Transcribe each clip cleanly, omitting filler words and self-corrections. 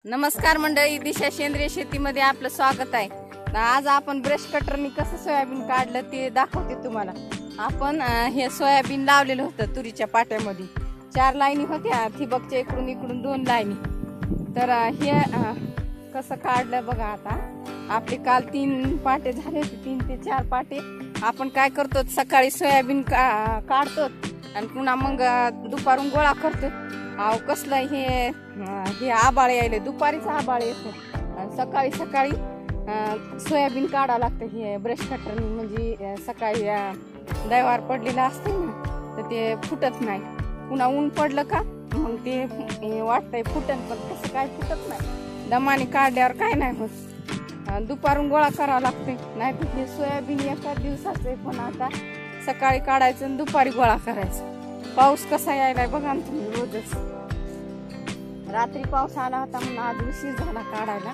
नमस्कार मंडळी, दिशा सेंद्रिय शेतीमध्ये आपलं स्वागत आहे। आज आपण ब्रश कटरनी कसं सोयाबीन काढलं ते दाखवते तुम्हाला। आपण हे सोयाबीन लावलेलं होतं तुरीच्या पाट्यामध्ये, 4 लाईनी होत्या, ठिबकच्या इकडून इकडून 2 लाईनी। तर हे कसं काढलं बघा। आता आपले काल 3 पाटे झाले होते, 3 ते 4 पाटे। आपण काय करतो, सकाळी सोयाबीन काढतो आणि पुन्हा मग दुपारून गोळा करतो। अहो कसलं हे आबाळ यायले, दुपारीच आबाळ येतो आणि सकाळी सकाळी सोयाबीन काढा लागतं हे ब्रश कटरनी। म्हणजे सकाळी दैवार पडलेलं असते ना, तर ते फुटत नाही। पुन्हा ऊन पडलं का मग ते वाटतंय फुटन, पण तसं काय फुटत नाही। दमाने काढल्यावर काय नाही होत, दुपारून गोळा करावा लागते। नाही तर हे सोयाबीन एका दिवसाचं आहे, पण आता सकाळी काढायचं आणि दुपारी गोळा करायचं। पाऊस कसा यायलाय बघा ना तुम्ही, रोजच। रात्री पाऊस आला होता म्हणून आज उशीर झाला काढायला।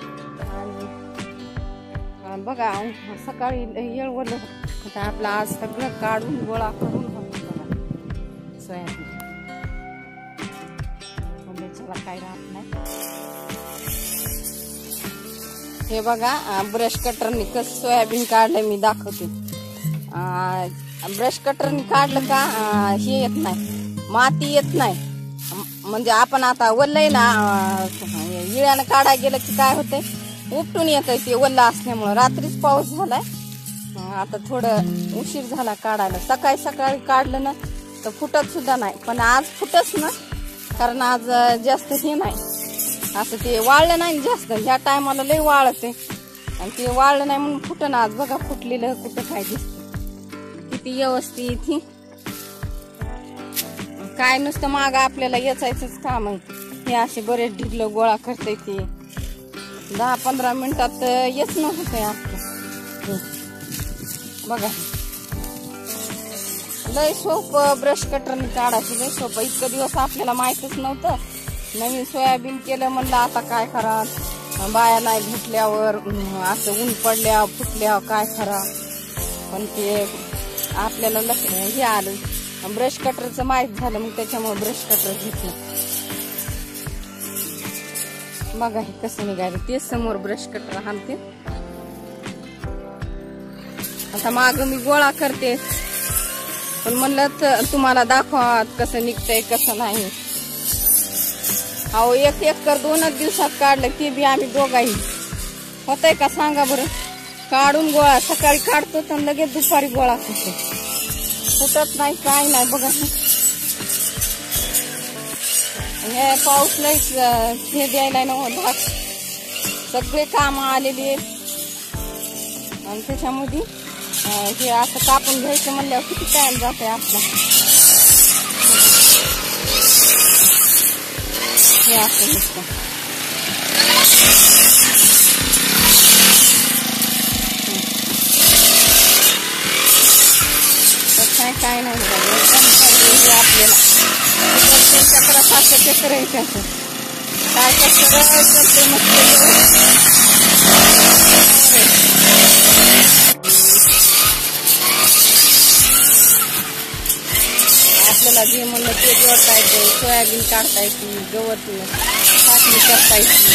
आणि बघा सकाळी येळवलं होतं, आपलं आज सगळं काढून गोळा करून सोयाबीन काय राहत नाही। हे बघा ब्रश कटरनी कसं सोयाबीन काढलं मी दाखवते। ब्रश कटरनी काढलं का हे येत नाही, माती येत नाही। म्हणजे आपण आता वल्लय ना, इळ्यानं काढा गेलं की काय होतंय, उपटून येतंय ते वल्ला असल्यामुळं। रात्रीच पाऊस झालाय, आता थोडं उशीर झाला काढायला। सकाळी सकाळी काढलं ना तर फुटत सुद्धा नाही, पण आज फुटच ना, कारण आज जास्त हे नाही, असं ते वाळलं नाही जास्त। ह्या टायमाला लय वाळते आणि ते वाळलं नाही म्हणून फुटन। आज बघा फुटलेलं कुठं काय दिसतं, किती व्यवस्थित ही काय नुसतं माग आपल्याला याचायचंच काम आहे। हे असे बरेच ढिगलं गोळा करते ते 10-15 मिनिटात येच नव्हतं आपलं। बघा लय सोपं ब्रश कटरनी काढायचं, लय सोपं। इतकं दिवस आपल्याला माहितच नव्हतं। नवीन सोयाबीन केलं म्हणलं आता काय करा, बाया नाही भेटल्यावर, असं ऊन पडल्यावर फुटल्यावर काय करा, पण ते आपल्याला हे आलं, ब्रश कटरचं माहित झालं, मग त्याच्यामुळे ब्रश कटर घेतलं। बघा हे कसं निघालं, तेच समोर ब्रश कटर हाणते। आता माग मी गोळा करते, पण म्हणलं तुम्हाला दाखवा कसं निघतंय कसं नाही। अहो 1 एकर 2च दिवसात काढलं, ते बी आम्ही दोघाही। होतंय का सांगा बरं, काढून गोळा सकाळी काढतो तर लगेच दुपारी गोळा करतो, फुटत नाही काय नाही। बघा हे पाऊस लईच हे द्यायला ना, सगळे काम आलेली आहेत आणि त्याच्यामध्ये हे असं कापून घ्यायचं म्हणल्यावर किती टाइम जातोय आपला। हे असं नुसतं काय नाही आपल्याला चक्र 5 चक्र आहे त्याचं, काय कसं आपल्याला जे म्हणलं ते जोडता येते, सोयाबीन काढता येते, गवत कापणी करता येते।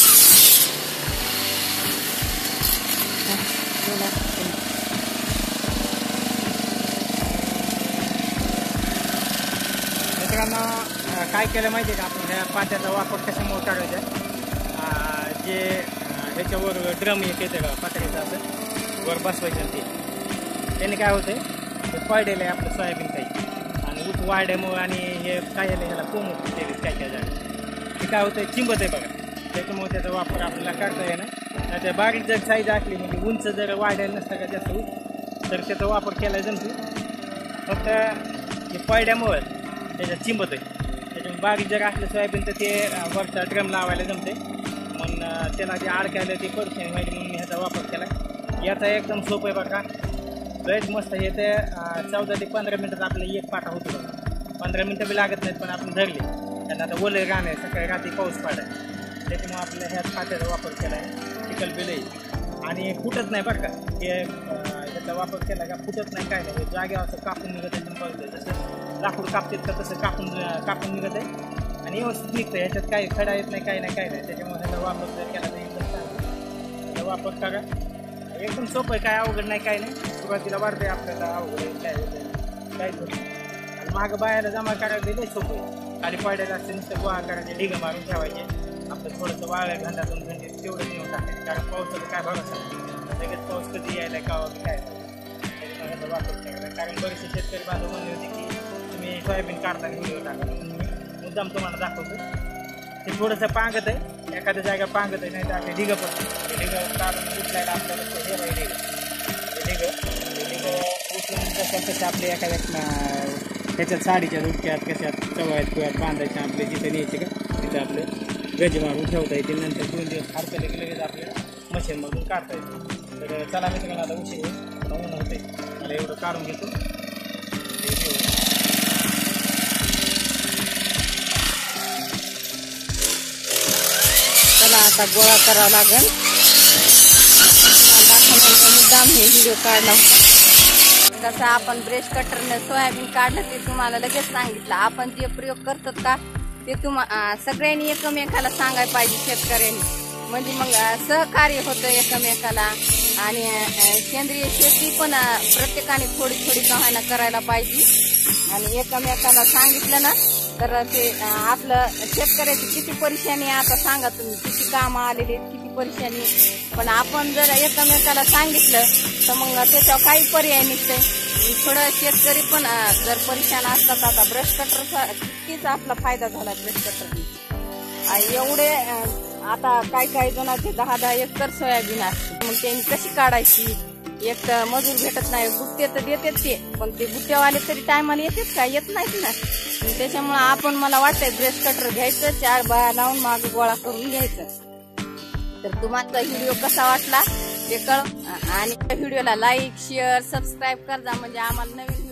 काय केलं माहिती आहे का, आपण ह्या पाट्याचा वापर कशामुळे करायचा, जे ह्याच्यावर ड्रम येते का पातळीचं, असं वर बसवायचं, ते त्याने काय होतंय, ते पडलेलं आहे आपलं सोयाबीन काही, आणि ऊस वाढल्यामुळं आणि हे काय झालं ह्याला कोंब होते काय जागा, ते काय होतंय चिंबत आहे बघा। त्याच्यामुळे त्याचा वापर आपल्याला करता येणार नाही। त्या बारीक जर साईज असली, म्हणजे उंच जर वाढायला नसता का जास्त ऊस, तर त्याचा वापर केला जमतो। फक्त हे पडल्यामुळं त्याच्यात चिंबत आहे, त्याच्यामुळे बारीक जर असलं सोयाबीन तर ते वरचा ड्रम लावायला जमते, मग त्याला जे अडकायला ते परेशानी व्हायची, म्हणून मी ह्याचा वापर केला। याचा एकदम सोपं आहे बघा, लयच मस्त आहे। ते 14 ते 15 मिनिटात आपल्याला एक पाटा होतो बघा, 15 मिनिटं बी लागत नाहीत, पण आपण धरले। त्यांना आता ओले राहणार, सकाळी रात्री पाऊस पाडाय, त्याच्यामुळे आपल्याला ह्याच पाट्याचा वापर केला आहे। चिखल बिल आणि फुटत नाही बरं का, हे ह्याचा वापर केला का फुटत नाही, काय नाही। जागेवर असं कापून निघत आहे, बघतंय जसं लाकूड कापतात का तसं कापून निघत आहे। आणि व्यवस्थित निघतं. ह्याच्यात काही खडा येत नाही, काही नाही, काही नाही. त्याच्यामुळे ह्याचा वापर जर केला तर एकदम चांगला. ह्याचा वापर करा, एकदम सोपं आहे, काय अवघड नाही, काही नाही. सुरुवातीला वाढते आपल्याला अवघड आहे, काय होतं काय होतं. आणि मागं बायाला जमा करायला लई सोपं आहे. खाली पडायला असते, नुसतं गोळा करायचे, ढिगं मारून ठेवायचे. आपलं थोडंसं वाळल्या घंटातून घंटे तेवढंच नेऊन टाकायचं. कारण पावसाचं काय भरोसा नाही, लगेच पाऊस कधी यायला का काय. त्याच्यामुळे ह्याचा वापर करायचा. कारण बरेचसे शेतकरी बांधव म्हणले होते की तुम्ही सोयाबीन काढताना व्हिडिओ टाका, म्हणून मी मुद्दाम तुम्हाला दाखवतो. ते थोडंसं पांगत आहे, एखाद्या जागा पांगत आहे, नाही तर आपले ढिगं पडतं. ते ढिगं काढून उचलायला आपल्याला हे बाई ढिगं उचलून कसं आपले एखाद्या ह्याच्यात साडीच्या दुटक्यात कशात चवळ्यात कुळ्यात बांधायचे, आपले जिथे न्यायचे का तिथं आपले गज मारून ठेवता येते. नंतर 2 दिवस हरकले की लगेच आपल्याला मशीनमधून काढता येते. तर चला मी तुम्हाला आता उशीर ऊन होते, मला एवढं काढून घेतो. चला आता गोळा करावा लागेल. दाखवण्याचा मुद्दाम हे व्हिडिओ काढला होता. कसं आपण ब्रश कटरने सोयाबीन काढलं ते तुम्हाला लगेच सांगितलं. आपण जे प्रयोग करतात का ते सगळ्यांनी एकमेकाला सांगायला पाहिजे शेतकऱ्यांनी, म्हणजे मग सहकार्य होतं एकमेकाला. आणि सेंद्रिय शेती पण प्रत्येकाने थोडी थोडी कहाण्या करायला पाहिजे. आणि एकमेकाला सांगितलं ना तर ते आपलं शेतकऱ्याची किती परेशानी आता सांगा तुम्ही, किती कामं आलेली आहेत, किती परेशानी. पण आपण जर एकमेकाला सांगितलं तर मग त्याच्यावर काही पर्याय निघतंय. थोडं शेतकरी पण जर परेशान असतात. आता ब्रश कटरचा कितीच आपला फायदा झाला ब्रश कटरने. एवढे आता काही जणांचे 10-10 एकर सोयाबीन असते, मग त्यांनी कशी काढायची. एक तर मजूर भेटत नाही, गुत्ते तर देतात ते, पण ते गुत्तेवाले तरी टायमाला येतात का, येत नाहीत ना. त्याच्यामुळे आपण मला वाटतंय ब्रश कटर घ्यायचं, 4 बाया लावून मागे गोळा करून घ्यायचं. तर तुम्हाला व्हिडिओ कसा वाटला ते कळ, आणि व्हिडिओला लाईक शेअर सबस्क्राईब करा, म्हणजे आम्हाला नवीन